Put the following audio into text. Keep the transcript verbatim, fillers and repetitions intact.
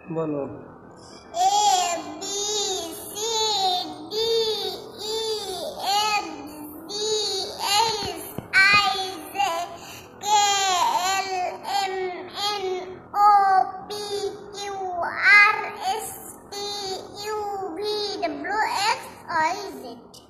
बोलो। A B C D E F G H I J K L M N O P Q R S T U V W X Y Z.